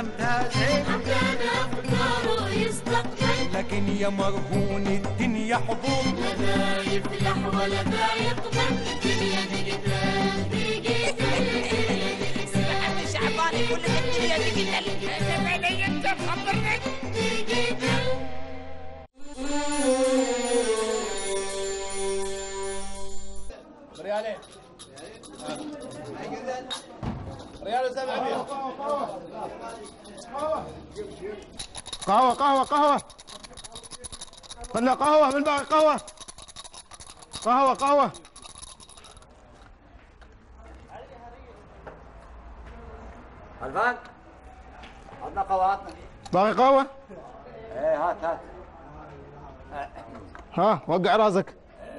حمدها زين، حمدان أفكاره يستقبل، لكن يا مرهون الدنيا حضور، لا ذا يفلح ولا ذا يقبل. الدنيا ديجيتال ديجيتال ديجيتال. محمد شعبان يقول لك الدنيا ديجيتال. اسف علي انت مخبرني. ديجيتال. ريالين ريال و700. قهوة قهوة قهوة، خلنا قهوة من باقي قهوة، قهوة قهوة. خلفان عطنا قهوة. باقي قهوة؟ ايه هات. ها وقع راسك.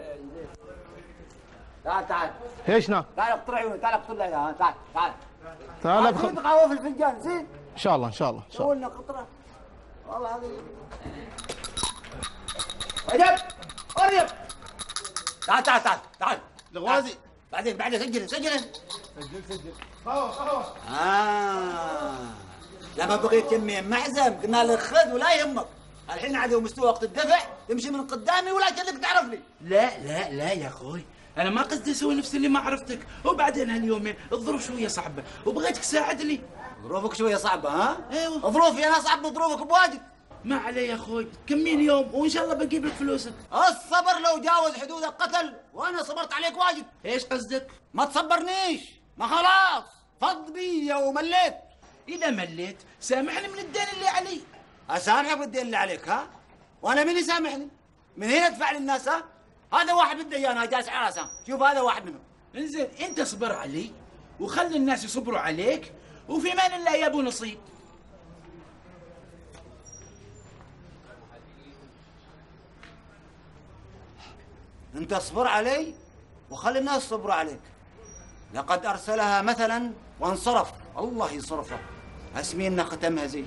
تعال هيشنا؟ تعال اقطر عيوني، تعال اقطر لي اياها. تعال تعال زين قهوة في الفنجان زين. ان شاء الله ان شاء الله ان شاء الله. قولنا قطرة والله هذه. رجب ارجب تعال الغوازي. بعدين سجل سجل. قهوة. لما بغيت يمين معزم قلنا لك خذ ولا يهمك. الحين عاد مستوى وقت الدفع تمشي من قدامي ولا كأنك تعرفني. لا يا اخوي، انا ما قصدي اسوي نفسي اللي ما عرفتك. وبعدين هاليومين الظروف شويه صعبه وبغيتك تساعدني. ظروفك شويه صعبه ها؟ ايوه ظروفي انا صعب من ظروفك بواجد. ما علي يا اخوي، كمين يوم وان شاء الله بجيب لك فلوسك. الصبر لو جاوز حدود القتل، وانا صبرت عليك واجد. ايش قصدك؟ ما تصبرنيش، ما خلاص فض بي ومليت. اذا مليت سامحني من الدين اللي علي. اسامحك بالدين اللي عليك ها؟ وانا من يسامحني؟ من هنا ادفع للناس ها؟ هذا واحد من الديانه جالس على راسه، شوف هذا واحد منهم. انزين انت اصبر علي وخلي الناس يصبروا عليك، وفي مان الله يا ابو نصيب. انت اصبر علي وخلي الناس يصبروا عليك. لقد ارسلها مثلا وانصرف، الله يصرفه. اسمي انه ختمها زي.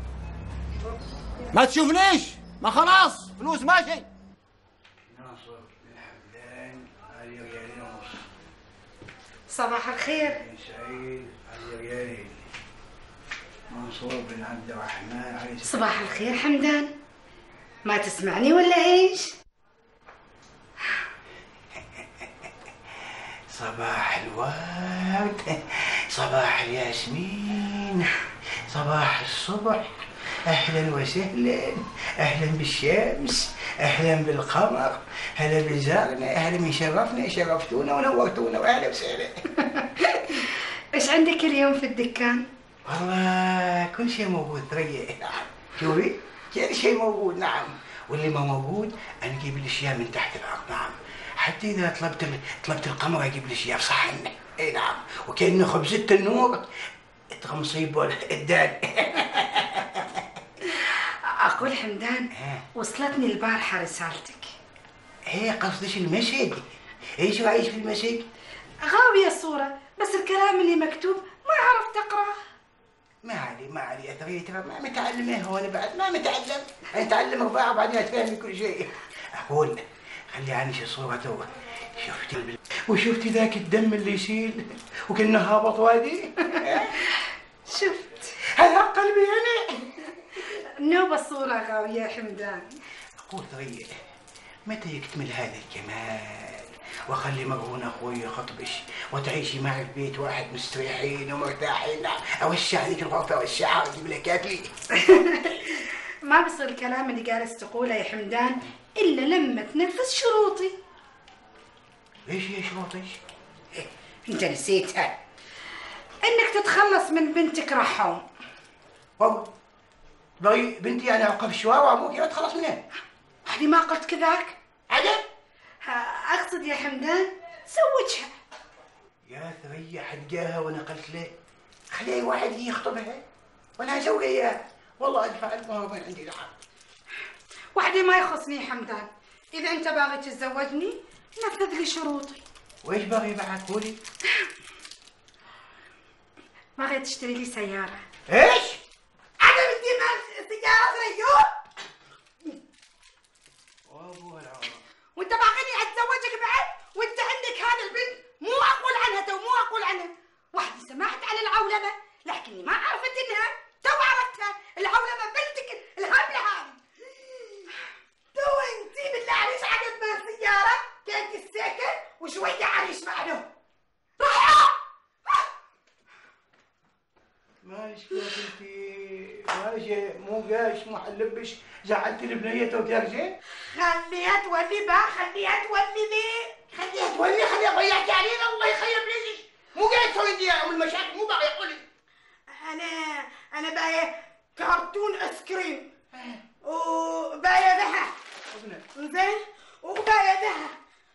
ما تشوفنيش، ما خلاص فلوس ماشي. ناصر بن حمدان علي ريالين ونص. صباح الخير. بن سعيد علي ريالين. منصور بن عبد الرحمن علي. صباح الخير حمدان، ما تسمعني ولا ايش؟ صباح الورد، صباح الياسمين، صباح الصبح. اهلا وسهلا، اهلا بالشمس، اهلا بالقمر، هلا بزارنا، اهلا من شرفنا، شرفتونا ونورتونا، واهلا وسهلا. ايش عندك اليوم في الدكان؟ والله كل شيء موجود ثريا. نعم شوفي كل شيء موجود. نعم واللي ما موجود انا اجيب الاشياء من تحت الارض. نعم حتى اذا طلبت القمر اجيب الاشياء في صحن. اي نعم وكانه خبزة النور تغمصيب الدال. اقول حمدان وصلتني البارحه رسالتك. ايه قصدش المسج؟ ايش رايك في المسج؟ غاوية الصورة بس الكلام اللي مكتوب ما عرفت اقراه. ما علي يا ثريا، ترى ما متعلم. هو انا بعد ما متعلم، اتعلم رباعه وبعدين اتفهم كل شيء. اقول خلي عني شي صورة تو. وشفتي ذاك الدم اللي يسيل وكأنه هابط وادي. شفت هذا قلبي انا. نوبة الصورة غاوية حمدان. اقول ثريا متى يكتمل هذا الجمال واخلي مرهون اخوي يخطبش وتعيشي معي في بيت واحد مستريحين ومرتاحين. اوسع لك الغرفه، اوسعها واجيب لك اكلي. ما بصير الكلام اللي جالس تقوله يا حمدان الا لما تنفذ شروطي. ايش هي شروطك؟ انت نسيتها، انك تتخلص من بنتك رحوم. والله ضي بنتي يعني اوقف الشوارع وابوك اتخلص منها؟ هذه ما قلت كذاك. عجب. اقصد يا حمدان زوجها. يا ثريا حلقاها وانا قلت له خلي اي واحد يخطبها وانا اسوي اياها. والله ادفع المهر من عندي لحق. وحدي ما يخصني يا حمدان، اذا انت باغي تتزوجني نفذ لي شروطي. وايش باغي بعد قولي؟ باغي تشتري لي سيارة. ايش؟ انا بدي سيارة ريون؟ وانت باغيني اتزوجك بعد وانت عندك هذا البنت مو اقول عنها. واحدة سمعت على العولمة لكني ما عرفت انها تو شيء مو قاش مو حلبش زعلت البنيه توكل شيء. خليها تولي بقى، خليها تولي ذي، خليها تولي، خليها ضيعت علينا الله يخيب ليش مو قاعد تسوي دي ام المشاكل مو باغي يقولي. انا بايه كرتون ايس كريم وبايه ذها زين وبايه ذها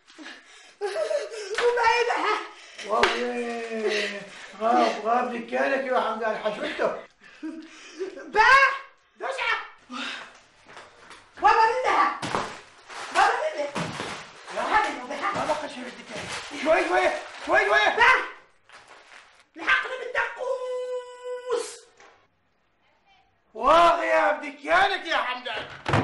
وبايه ذها. والله غاب دكانك يا حمدان حشوته. باه دشعه بابا منها بابا منها يا حبيبي بها ما بقى شيء الدكان. شوي شوي شوي شوي باه لحقني بالدقوس. واغي يا بدكانك يا حمدان.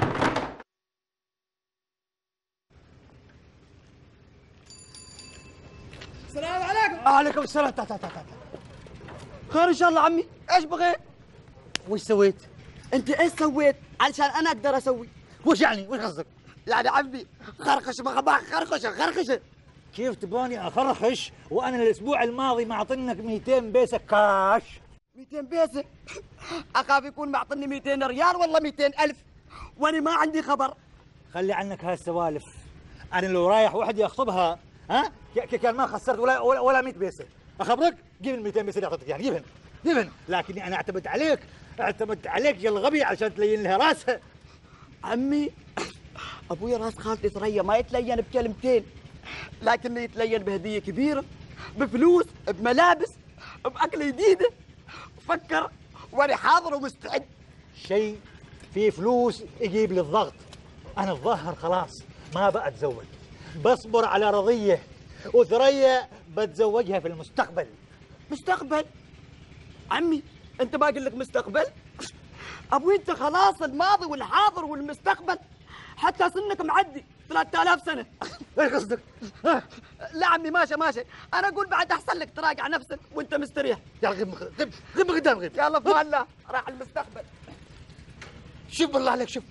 السلام عليكم. وعليكم السلام. تعال خير ان شاء الله عمي. ايش بغيت؟ وش سويت؟ انت ايش سويت علشان انا اقدر اسوي؟ وش يعني؟ وش قصدك؟ يعني عمي خرخش خرخشه. كيف تبغاني اخرخش وانا الاسبوع الماضي معطينك 200 بيسه كاش؟ 200 بيسه؟ اخاف يكون معطني 200 ريال والله 200,000 وانا ما عندي خبر. خلي عنك هالسوالف. انا لو رايح وحدي اخطبها ها كان ما خسرت ولا 100 بيسه. اخبرك جيب ال 200 بيسه اللي اعطيتك يعني جيبهن لكني انا اعتمدت عليك يا الغبي علشان تلين لها راسها. عمي ابويا راس خالتي ثريا ما يتلين بكلمتين لكنه يتلين بهديه كبيره، بفلوس، بملابس، باكله جديده. فكر وانا حاضر ومستعد. شيء فيه فلوس يجيب لي الضغط. انا الظاهر خلاص ما بقى اتزوج، بصبر على رضيه وثريا بتزوجها في المستقبل. مستقبل؟ عمي انت ما قل لك مستقبل؟ ابوي انت خلاص الماضي والحاضر والمستقبل حتى سنك معدي 3000 سنه. ايش قصدك؟ لا عمي ماشي انا اقول بعد احسن لك تراجع نفسك وانت مستريح. يلا غب قدام غب. يلا في الله راح المستقبل. شوف بالله عليك شوف.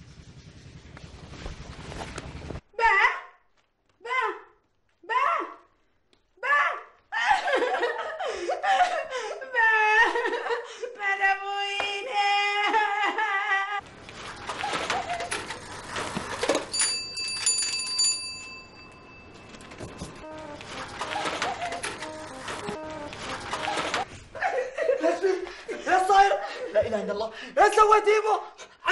لا اله الا الله. ايش سويت يبا؟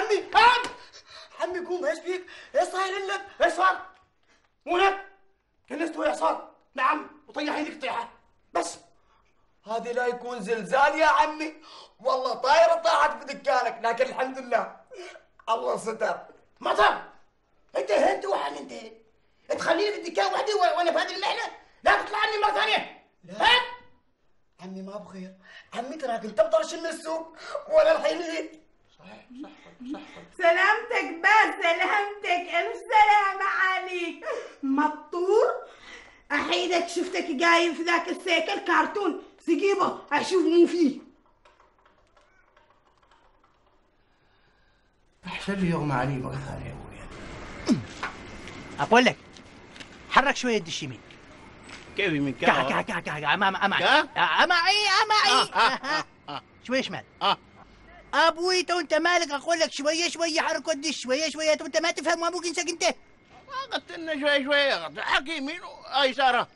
عمي قوم. ايش فيك؟ ايش صاير لك؟ ايش صار؟ مو هيك؟ كنست ويا صار؟ نعم وطيح يدك طيحه بس. هذه لا يكون زلزال يا عمي، والله طايره طاحت في دكانك لكن الحمد لله الله ستر. مطر انت وحن انت تخليني في الدكان وحدي وانا في هذه المحنه؟ لا تطلع عني مره ثانيه. لا عمي ما بخير. عمي تراك انت بطرش من السوق وانا الحين جيت. صح. سلامتك بس، سلامتك، الف سلامة عليك. مطور احيدك شفتك قايم في ذاك السيكل كرتون سقيبه اشوف مو فيه. احسن لي يغمى علي مره ثانيه ابوي. اقول لك حرك شويه يد الشمال. كيف يمين كا معي شويه شمال. ابوي تو انت مالك؟ اقول لك شويه حرك ودي شويه تو انت ما تفهم وابوك ينساك انت. قلت لنا شويه حق يمين ويساره.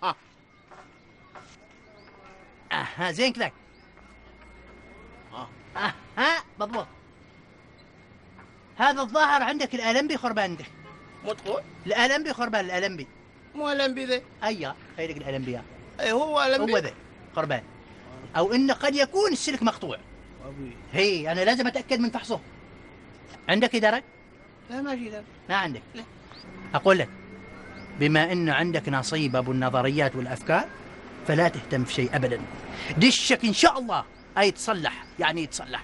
زين كذاك. بالضبط. هذا الظاهر عندك الالمبي خربان عندك. مدخول الالمبي خربان الالمبي. مو الانبي ذا. ايوه خيرك الالمبي. اي هو الانبي. هو ذا خربان. او انه قد يكون السلك مقطوع. هي انا لازم اتاكد من فحصه. عندك اداره؟ لا ما في اداره. ما عندك؟ لا. اقول لك بما انه عندك نصيب ابو النظريات والافكار فلا تهتم في شيء ابدا. دشك ان شاء الله يتصلح يعني يتصلح.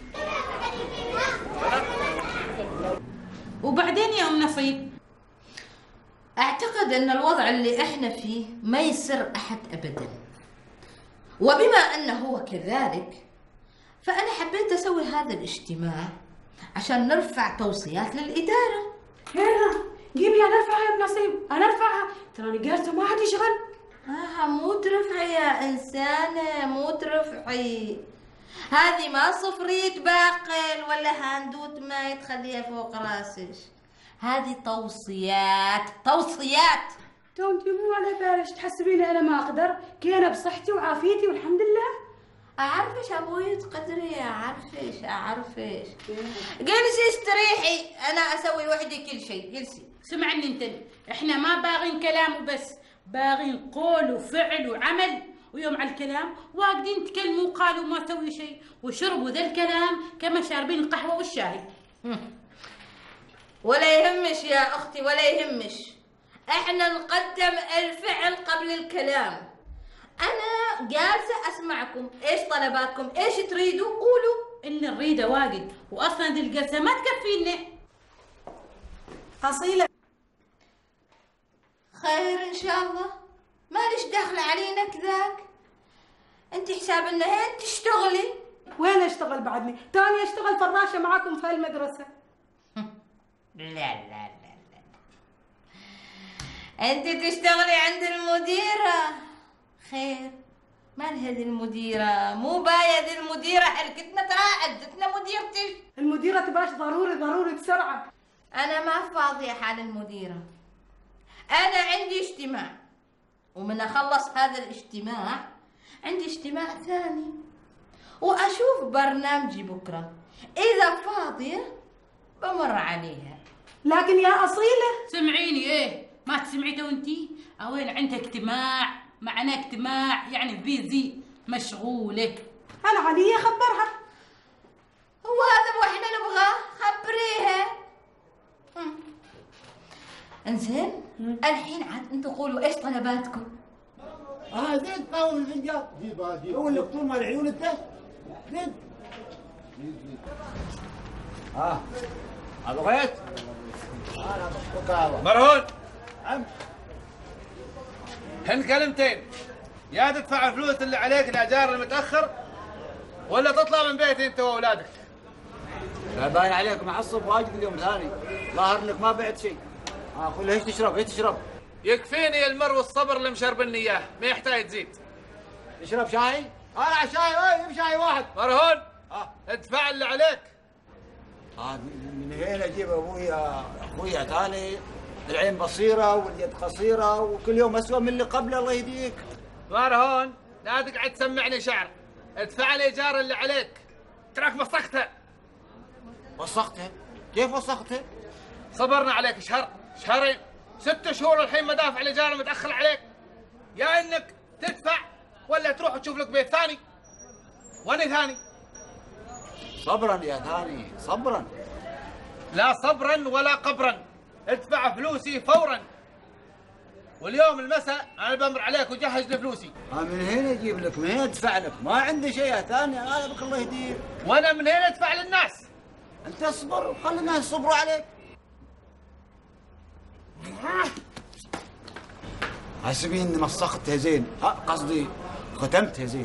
وبعدين يا ام نصيب، اعتقد ان الوضع اللي احنا فيه ما يسر احد ابدا، وبما انه هو كذلك فانا حبيت اسوي هذا الاجتماع عشان نرفع توصيات للاداره. جيبي انا ارفعها يا ابن نصيب، انا ارفعها، تراني جالسه ما حد يشغل. مو ترفعي يا انسانه، مو ترفعي. هذه ما صفرية باقل ولا هاندوت ما تخليها فوق راسك، هذه توصيات توصيات. انت مو على بالك تحسبيني انا ما اقدر، كينا بصحتي وعافيتي والحمد لله. اعرفش ابوي تقدري، اعرفش جلسي استريحي، انا اسوي وحدي كل شيء. جلسي. سمعني انت، احنا ما باغين كلام وبس، باغين قول وفعل وعمل، ويوم على الكلام واقدين تكلموا وقالوا ما سوي شيء وشربوا ذا الكلام كما شاربين القهوه والشاي. ولا يهمش يا اختي ولا يهمش، احنا نقدم الفعل قبل الكلام. انا جالسه اسمعكم، ايش طلباتكم؟ ايش تريدوا؟ قولوا. اللي نريده واجد، واصلا ذي الجلسه ما تكفينا. اصيله خير ان شاء الله، مالش دخل علينا كذاك. انت حساب ان هين تشتغلي. وين اشتغل بعدني؟ تاني اشتغل فراشة معاكم في هالمدرسة. لا لا لا لا، انت تشتغلي عند المديرة. خير، مال هذه المديرة؟ مو باية ذي المديرة، حركتنا ترى عدتنا مديرتي. المديرة تباش ضروري بسرعة. انا ما فاضية حال المديرة، انا عندي اجتماع، ومن اخلص هذا الاجتماع عندي اجتماع ثاني، واشوف برنامجي بكرة، اذا فاضية بمر عليها. لكن يا اصيلة سمعيني، ايه ما تسمعي تو انتي؟ اوين عندها اجتماع، معنا اجتماع يعني بيزي مشغولة. انا علي اخبرها. هو هذا واحنا نبغاه، خبريها. انزين الحين عاد انتوا قولوا ايش طلباتكم؟ زين قاوم الفنجان. هو اللي طول مال العيون انت؟ زين. بغيت؟ مرهون. عم. هن كلمتين، يا تدفع الفلوس اللي عليك الاجار المتاخر، ولا تطلع من بيتي انت واولادك. لا باين عليك معصب واجد اليوم ثاني، ظاهر انك ما بعت شيء. قول له ايش تشرب؟ ايش تشرب؟ يكفيني المر والصبر اللي مشربني اياه، ما يحتاج تزيد. تشرب شاي؟ انا شاي، شاي واحد. مرهون. ادفع اللي عليك. من هنا اجيب اخوي ثاني، العين بصيره واليد قصيره وكل يوم اسوء من اللي قبله. الله يهديك. مرهون، لا تقعد تسمعني شعر، ادفع الايجار اللي عليك، تراك وسختها. وسختها؟ كيف وسختها؟ صبرنا عليك شهر شهرين 6 شهور الحين ما دافع الايجار المتاخر عليك، يا انك تدفع ولا تروح تشوف لك بيت ثاني. واني ثاني؟ صبرا يا ثاني، صبرا. لا صبرا ولا قبرا، ادفع فلوسي فورا، واليوم المساء انا بمر عليك وجهز لي فلوسي. من هنا اجيب لك، من هنا ادفع لك، ما عندي شيء يا ثاني. هذا بك الله يهديك. وانا من هنا ادفع للناس. انت اصبر وخلي الناس يصبروا عليك. حاسبين اني مسختها زين، قصدي ختمتها زين.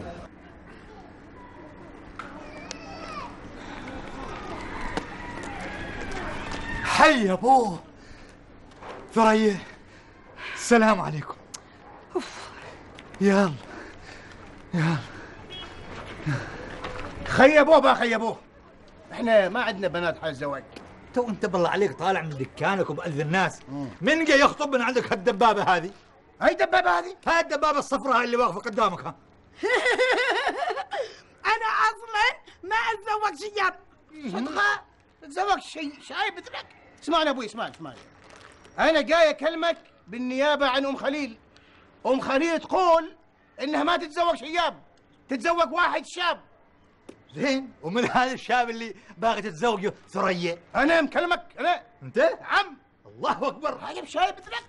حي ابوه ثريا، السلام عليكم. يلا خيبوه خيبوه، احنا ما عندنا بنات حال زواج. تو انت بالله عليك طالع من دكانك وبأذن الناس، من جاي يخطب من عندك هالدبابه هذه؟ اي دبابه هذه؟ هاي الدبابه الصفراء اللي واقفه قدامك. ها انا اصلا ما اتزوج شياب. صدقه تزوج شايب مثلك. اسمعني ابوي، اسمعني. انا جاي اكلمك بالنيابه عن ام خليل. ام خليل تقول انها ما تتزوج شياب، تتزوج واحد شاب. زين، ومن هذا الشاب اللي باغي تتزوجه ثريا؟ انا مكلمك انا. انت؟ نعم. الله اكبر. عجب شايب مثلك.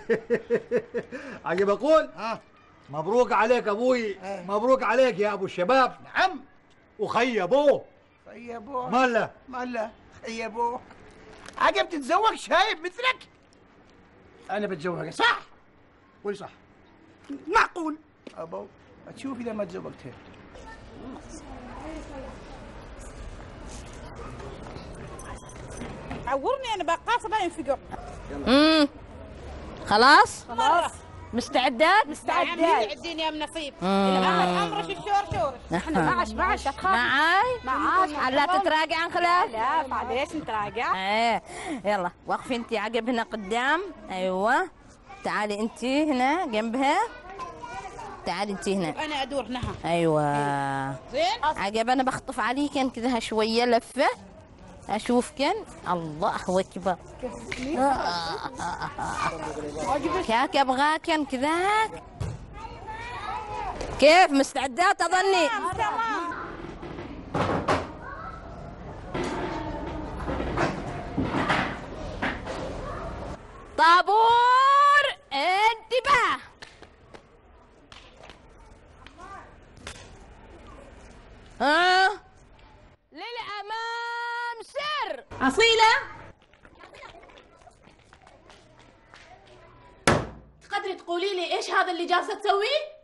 عجب اقول. مبروك عليك ابوي. مبروك عليك يا ابو الشباب. نعم. وخيبوه. خيبوه ماله خيبوه. عجب تتزوج شايب مثلك. انا بتزوجها صح؟ قول صح. معقول. ابو تشوف اذا ما تزوجتها. عورني انا بقاصه ما ينفقر. خلاص مستعدات؟ مستعدين يا نصيب. الامر في الشور. احنا معاش معاي لا تتراجع عن خلاف. لا معليش نتراجع. ايه يلا وقفي انت عقب هنا قدام. ايوه تعالي انت هنا جنبها. تعالي انت هنا. انا ادور هنا. ايوه زين. عقب انا بخطف عليكن كذا شويه لفه اشوفكن. الله اكبر. كاك ابغاكن كذاك. كيف مستعدات اظني؟ طابور انتباه. للامام سر. اصيله تقدري تقولي لي ايش هذا اللي جالسه تسويه؟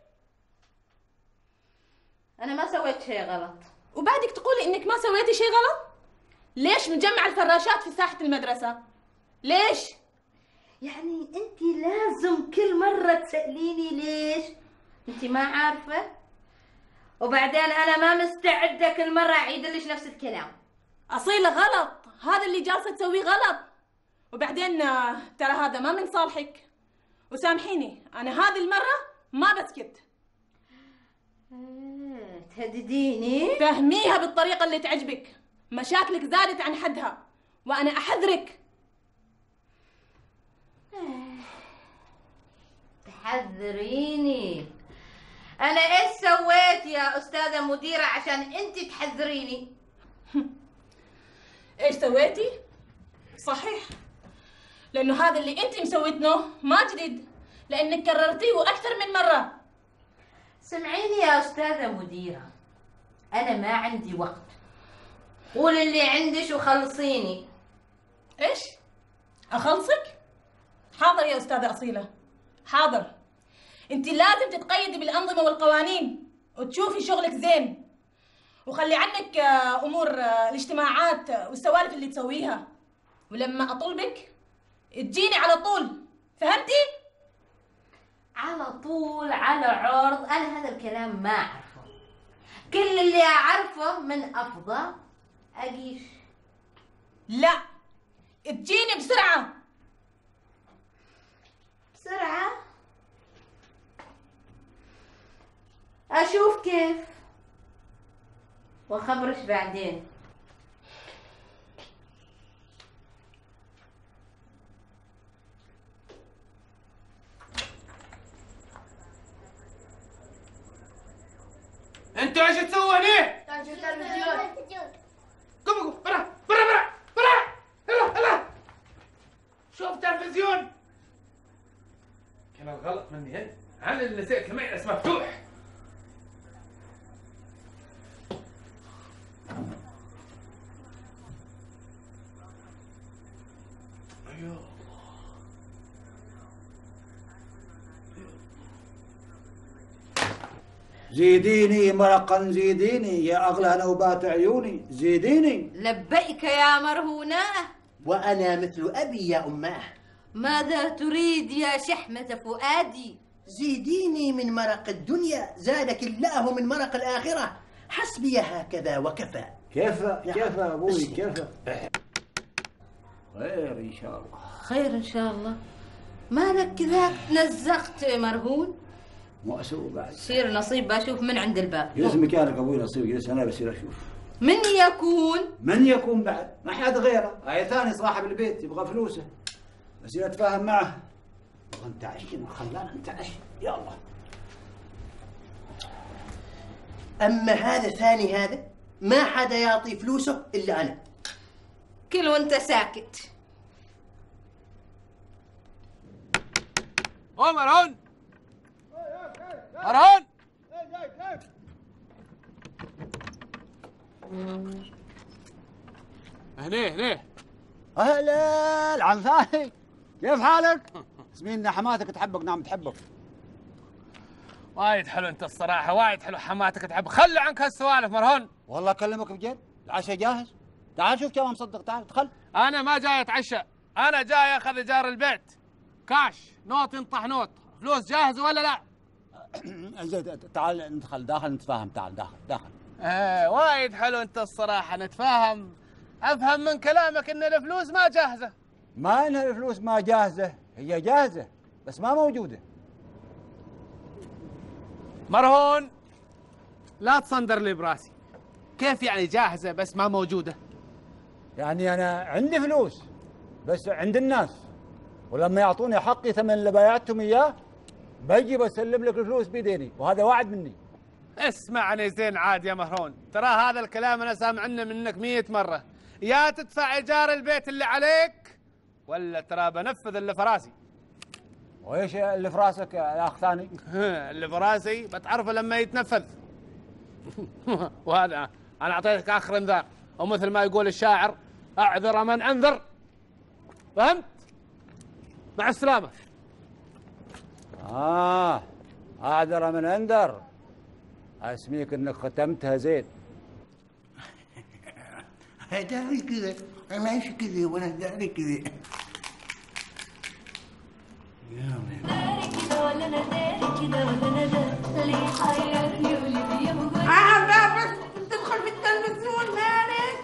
انا ما سويت شيء غلط. وبعدك تقولي انك ما سويتي شيء غلط؟ ليش مجمع الفراشات في ساحه المدرسه؟ ليش؟ يعني انت لازم كل مرة تسأليني ليش؟ انت ما عارفة؟ وبعدين انا ما مستعدة كل مرة اعيد لك نفس الكلام. اصيله غلط، هذا اللي جالسه تسويه غلط. وبعدين ترى هذا ما من صالحك. وسامحيني انا هذه المرة ما بسكت. تهدديني؟ فهميها بالطريقة اللي تعجبك. مشاكلك زادت عن حدها وانا احذرك. تحذريني؟ انا ايش سويت يا استاذة مديرة عشان انت تحذريني؟ ايش سويتي؟ صحيح، لانه هذا اللي انت مسويتنه ما جديد، لانك كررتيه اكثر من مرة. سمعيني يا استاذة مديرة، انا ما عندي وقت. قولي اللي عندش وخلصيني. ايش؟ اخلصك؟ حاضر يا استاذة اصيلة، حاضر. انت لازم تتقيدي بالانظمة والقوانين وتشوفي شغلك زين، وخلي عنك امور الاجتماعات والسوالف اللي تسويها. ولما اطلبك تجيني على طول، فهمتي؟ على طول على عرض؟ انا هذا الكلام ما اعرفه. كل اللي اعرفه من افضى اقيش. لا، تجيني بسرعة. بسرعة؟ اشوف كيف واخبرش بعدين. انتوا ايش تسووا هنا؟ قوموا برا برا برا برا. يلا يلا شوف تلفزيون. كان الغلط مني هنا. انا اللي نسيت الميأس مفتوح. زيديني مرقا زيديني يا أغلى نوبات عيوني زيديني. لبيك يا مرهونة. وأنا مثل أبي يا أماه. ماذا تريد يا شحمة فؤادي؟ زيديني من مرق الدنيا زادك الله من مرق الآخرة. حسبي هكذا وكفى. كيف أبوي كيف؟ خير إن شاء الله. خير إن شاء الله. مالك كذا نزقت مرهون؟ ما أسوي بعد. سير نصيب بشوف من عند الباب. جلس مكانك أبوي نصيب، جلس أنا بصير أشوف. من يكون؟ من يكون بعد؟ ما حد غيره. هاي ثاني صاحب البيت يبغى فلوسه. بصير أتفاهم معه. أنت عشنا خلانا أنت عشنا يلا. أما هذا ثاني هذا ما حدا يعطي فلوسه إلا أنا. كل وأنت ساكت. مرهون مرهون. هني أهلا عم ثاني، كيف حالك؟ زميلنا حماتك تحبك. نعم تحبك. وايد حلو انت الصراحه، وايد حلو حماتك تحب. خلوا عنك هالسوالف مرهون. والله اكلمك بجد، العشاء جاهز. تعال شوف كم مصدق، تعال ادخل. انا ما جاي اتعشى، انا جاي اخذ ايجار البيت كاش. نوت ينطح نوت. فلوس جاهزه ولا لا؟ زين تعال ندخل داخل نتفاهم. تعال داخل. وايد حلو انت الصراحه نتفاهم. افهم من كلامك ان الفلوس ما جاهزه. ما انها الفلوس ما جاهزه، هي جاهزه بس ما موجوده. مرهون لا تصندر لي براسي. كيف يعني جاهزه بس ما موجوده؟ يعني انا عندي فلوس بس عند الناس، ولما يعطوني حقي ثمن اللي بايعتهم اياه بجي بسلم لك الفلوس بيديني، وهذا وعد مني. اسمعني زين عاد يا مهرون، ترى هذا الكلام انا سامع منك 100 مرة. يا تدفع ايجار البيت اللي عليك ولا ترى بنفذ اللي في راسي. وايش اللي في راسك يا اخ ثاني؟ اللي في راسي بتعرفه لما يتنفذ. وهذا انا اعطيتك اخر انذار، ومثل ما يقول الشاعر اعذر من انذر. فهمت؟ مع السلامة. اعذر من انذر. اسميك انك ختمتها زين. داري كذا، ماشي كذا وانا داري كذا. بس تدخل في التلفزيون مالك.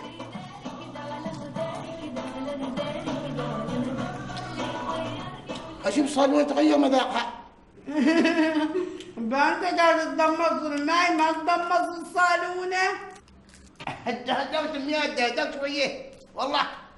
اشوف صالون تغير مذاقها. انت قاعد تدمص الماي ما تدمص الصالونه. هدوت المياه هدوت شويه والله.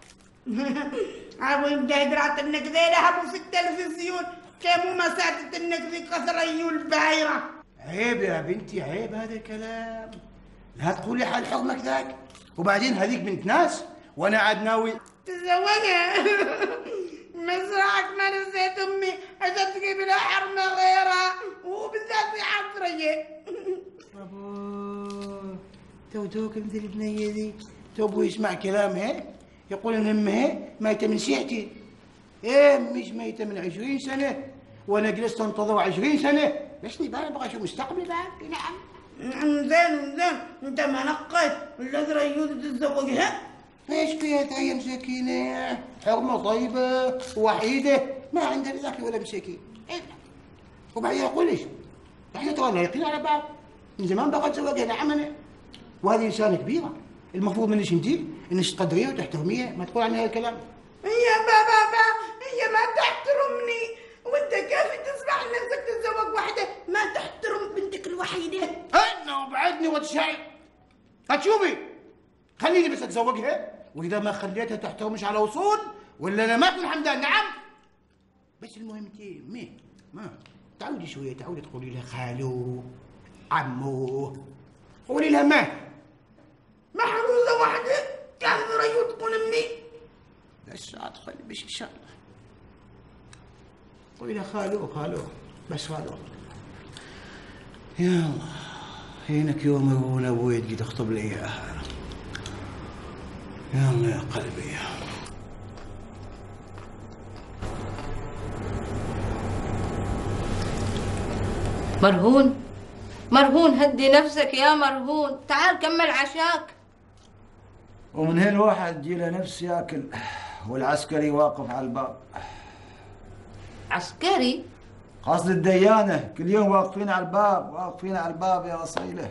ابو مدهدرات انك ذي لهبوا في التلفزيون كيف ما ساتت انك ذي كثر ايول بايره. عيب يا بنتي عيب هذا الكلام. لا تقولي حال حكمك ذاك. وبعدين هذيك بنت ناس وانا عاد ناوي تزوجها. مزرعك ما نسيت امي عشان تجيب لها حرمه غيرها وبالذات في عطريه. ابوه توك مثل البنيه ذي تو يسمع كلامها يقول ان امها ميته من سيعتي. ايه مش ميته من 20 سنه وانا جلست انتظر 20 سنه. ليش بقى ابغى اشوف مستقبلي بعد. نعم زين انت ما نقيت الذي ريود تتزوجها. ايش فيها هي مساكينه حرمه طيبه وحيده ما عندها ذاك ولا مساكين. وبعدين اقول ليش احنا ترى لايقين على بعض من زمان بقى تزوجها. نعم انا وهذه انسانه كبيره المفروض منك انت انك تقدريها وتحترميها ما تقول عنها الكلام. يا بابا هي ما تحترمني وانت كيف تسمح لنفسك تتزوج واحده ما تحترم بنتك الوحيده. انا وبعدني وتشاي هتشوفي. خليني بس اتزوجها واذا ما خليتها تحترمش على وصول ولا انا ما اكون حمدان. نعم بس المهم انت ما تعودي شويه تعودي تقولي لها خالو عمو قولي لها ما محروزه واحده كان ريود تكون امي. بس ادخل بش ان شاء الله. قولي لها خالو بس خالو. يا الله هينك يوم يقول ابوي تجي تخطب لي اياها. يا الله يا قلبي. مرهون هدي نفسك يا مرهون. تعال كمل عشاك. ومن هنا الواحد يجي له نفس ياكل والعسكري واقف على الباب. عسكري؟ قصد الديانة كل يوم واقفين على الباب يا أصيلة.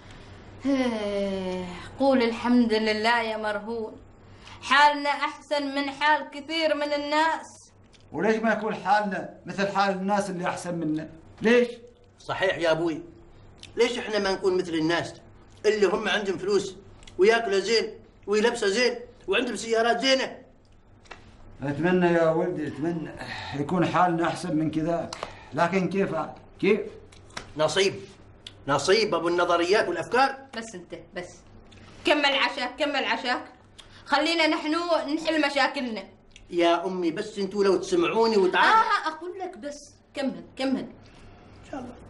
قول الحمد لله يا مرهون. حالنا أحسن من حال كثير من الناس. وليش ما يكون حالنا مثل حال الناس اللي أحسن منا؟ ليش؟ صحيح يا أبوي. ليش إحنا ما نكون مثل الناس اللي هم عندهم فلوس وياكلوا زين ويلبسوا زين وعندهم سيارات زينة؟ أتمنى يا ولدي أتمنى يكون حالنا أحسن من كذاك، لكن كيف نصيب أبو النظريات والأفكار. بس أنت بس كمل عشاك خلينا نحن نحل مشاكلنا. يا أمي بس أنتوا لو تسمعوني وتعالوا. أقول لك بس كمل إن شاء الله.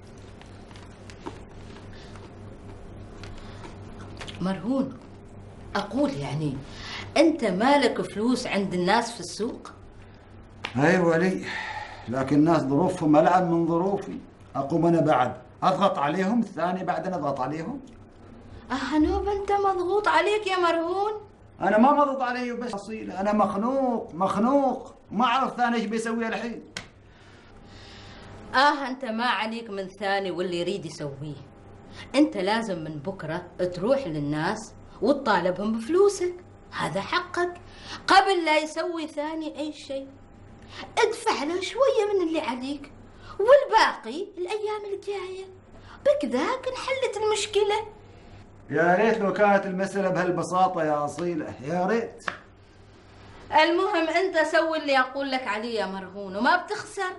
مرهون أقول يعني أنت مالك فلوس عند الناس في السوق؟ أيوة لي، لكن الناس ظروفهم ألعب من ظروفي. أقوم أنا بعد أضغط عليهم، الثاني بعدين أضغط عليهم. هنوب أنت مضغوط عليك يا مرهون. أنا ما مضغوط علي بس أصيلة، أنا مخنوق ما أعرف ثاني إيش بيسوي الحين. أنت ما عليك من ثاني واللي يريد يسويه. أنت لازم من بكرة تروح للناس وتطالبهم بفلوسك، هذا حقك، قبل لا يسوي ثاني أي شيء. ادفع له شوية من اللي عليك، والباقي الأيام الجاية، بكذاك انحلت المشكلة. يا ريت لو كانت المسألة بهالبساطة يا أصيلة، يا ريت. المهم أنت سوي اللي أقول لك عليه يا مرهون وما بتخسر.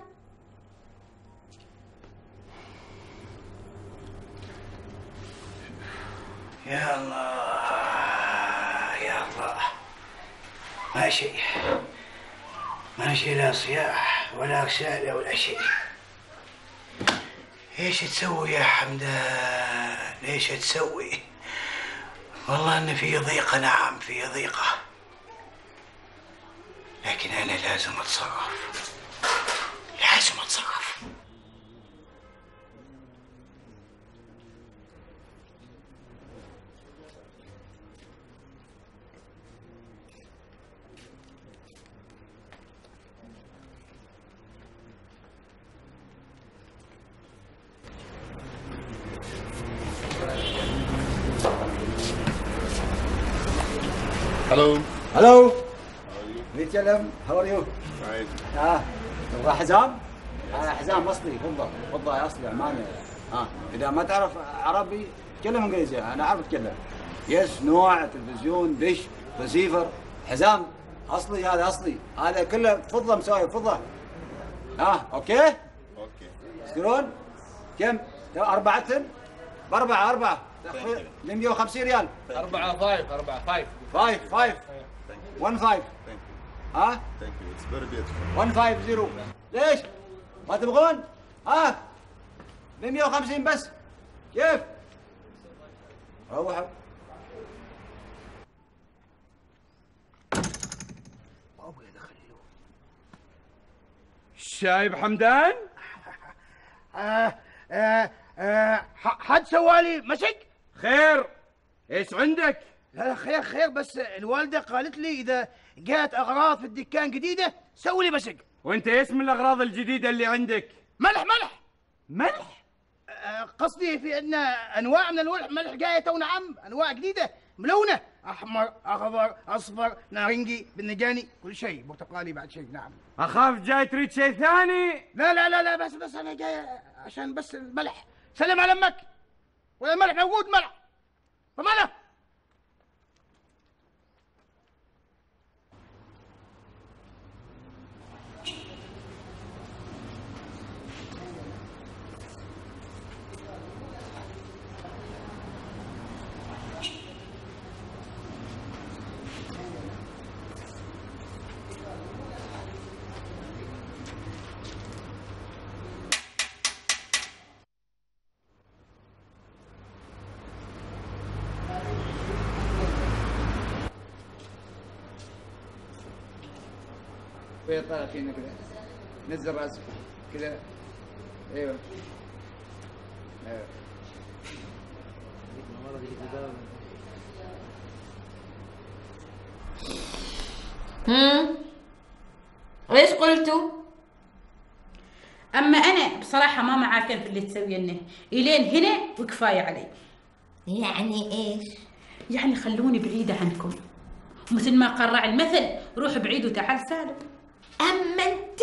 يا الله يا الله، ماشي لا صياح ولا رسالة ولا شيء. ايش تسوي يا حمدان؟ ايش تسوي؟ والله ان في ضيقة، نعم في ضيقة، لكن انا لازم اتصرف، لازم اتصرف. Hello. نتكلم. How are you? تبغى حزام؟ حزام اصلي، فضة يا اصلي امانه. اذا ما تعرف عربي تكلم انجليزي، انا اعرف اتكلم. يس، نوع تلفزيون، دش، رسيفر، حزام اصلي، هذا اصلي، هذا كله فضة مسوي فضة. اوكي؟ تشترون؟ كم؟ 4 4 150 ريال. 4 5 1 5. ها؟ 150. ليش؟ ما تبغون؟ 150 بس. كيف؟ روحوا. شايب حمدان؟ حد سوالي مسك؟ خير، ايش عندك؟ لا خير بس الوالدة قالت لي إذا جات أغراض في الدكان جديدة سوي لي مسك. وانت ايش من الأغراض الجديدة اللي عندك؟ ملح؟ قصدي في أن أنواع من الملح جاية تو، نعم، أنواع جديدة ملونة، أحمر، أخضر، أصفر، نارنجي، بالنجاني، كل شيء، برتقالي بعد شيء، نعم. أخاف جاي تريد شيء ثاني؟ لا بس أنا جاي عشان بس الملح. سلم على أمك، ولا الملح موجود، ملح طمانة. طالع فينا كذا، نزل راسك كذا. ايوه ايش قلتوا؟ اما انا بصراحه ما معاكم في اللي تسويه لنا، الين هنا وكفايه علي. يعني ايش؟ يعني خلوني بعيده عنكم، مثل ما قرع المثل، روح بعيد وتعال سالم. اما انت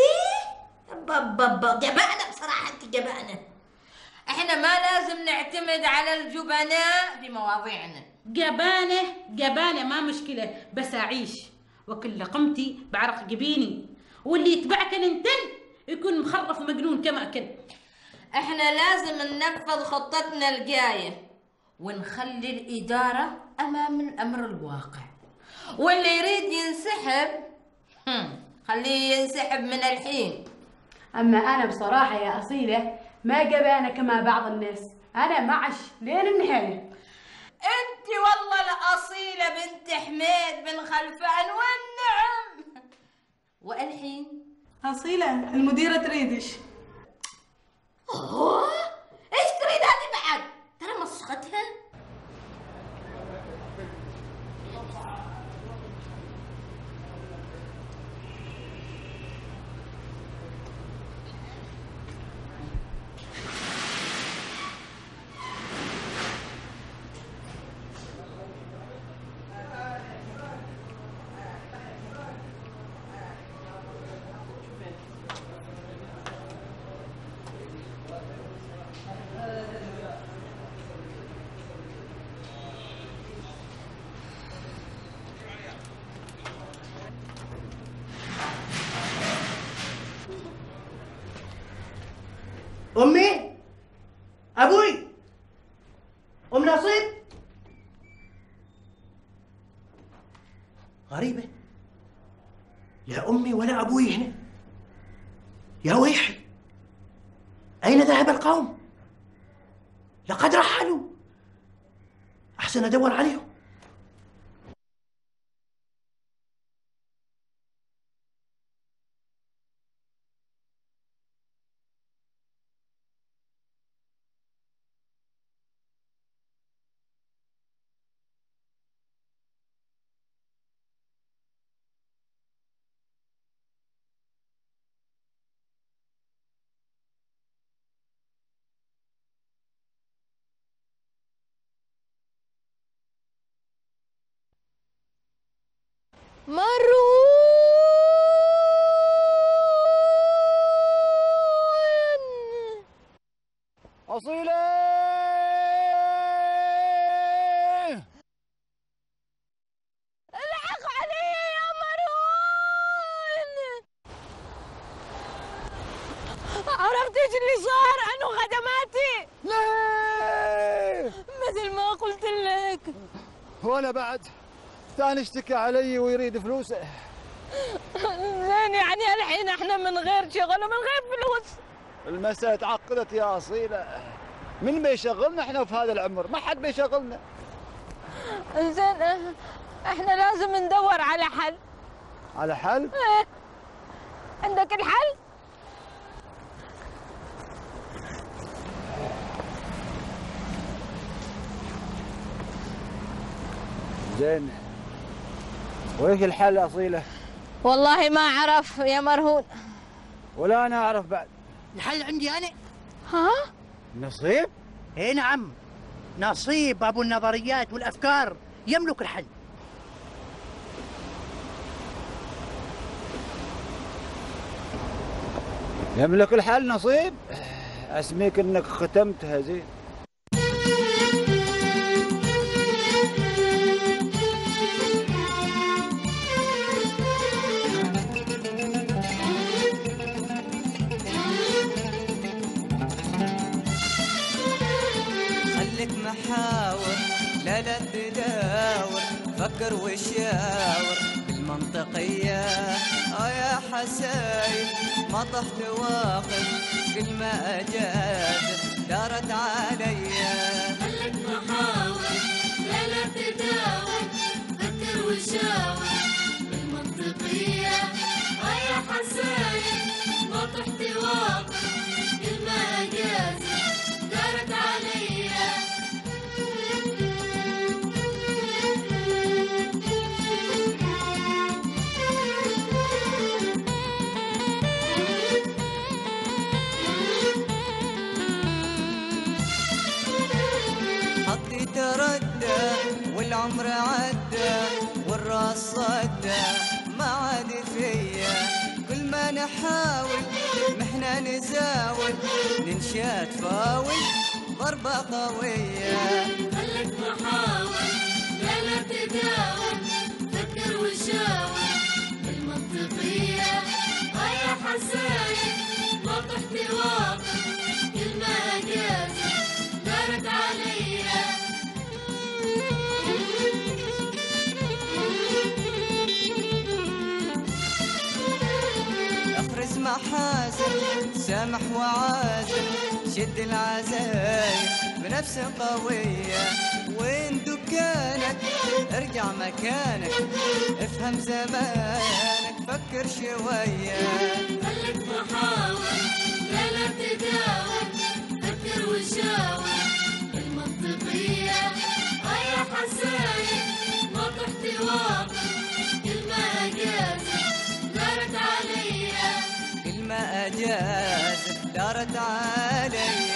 جبانه، بصراحه انت جبانه. احنا ما لازم نعتمد على الجبناء في مواضيعنا. جبانه ما مشكله، بس اعيش وكل لقمتي بعرق جبيني، واللي يتبعك انتن يكون مخرف ومجنون كما كن. احنا لازم ننفذ خطتنا الجايه ونخلي الاداره امام الامر الواقع، واللي يريد ينسحب خليه ينسحب من الحين. اما انا بصراحه يا اصيله ما جبانه كما بعض الناس، انا معش لين النهايه. انت والله الاصيله بنت حميد بن خلفان والنعم. والحين اصيله المديره تريدش. اوه ايش تريد هذه بعد؟ ترى مسختها. أمي، أبوي، أم نصيب. غريبة، لا أمي ولا أبوي هنا. يا ويحي، أين ذهب القوم؟ لقد رحلوا. أحسن أدور عليهم. أصيلة الحق علي يا مروان. عرفت ايش اللي صار؟ انه خدماتي ليه؟ مثل ما قلت لك. وانا بعد ثاني اشتكى علي ويريد فلوسه. زين يعني الحين احنا من غير شغل ومن غير فلوس. المسألة تعقدت يا أصيلة. من بيشغلنا احنا في هذا العمر؟ ما حد بيشغلنا. زين احنا لازم ندور على حل. على حل؟ ايه عندك الحل؟ زين، وإيش الحل يا أصيلة؟ والله ما أعرف يا مرهون. ولا أنا أعرف بعد. الحل عندي أنا. ها؟ نصيب؟ إيه نعم، نصيب أبو النظريات والأفكار يملك الحل. يملك الحل نصيب؟ أسميك إنك ختمتها زين. خليك محاور لا تداور، فكر وشاور بالمنطقية. يا حسايب ما طحت واخذ كل ما أجازت دارت عليا. خليك محاور لا تداور، فكر وشاور بالمنطقية. يا حسايب ما طحت واخذ كل ما أجازت دارت عليا. حطي تردى والعمر عدى والراس صدى ما عاد فيا. كل ما نحاول محنا نزاول ننشات فاول ضربة قوية. خليك محاور لا تداور، فكر وشاور بالمنطقية. يا حسايب ما طحت واقف كل ما أجازت دارت عليا. اخرس محاسن سامح وعازل، شد العزايم بنفس قوية. وين دكانك ارجع مكانك، افهم زمانك فكر شوية. خليك محاور لا تداور، فكر وشاور بالمنطقية. يا حسايب ما طحت واقف كل ما أجازت دارت عليا. كل ما أجازت دارت عليا.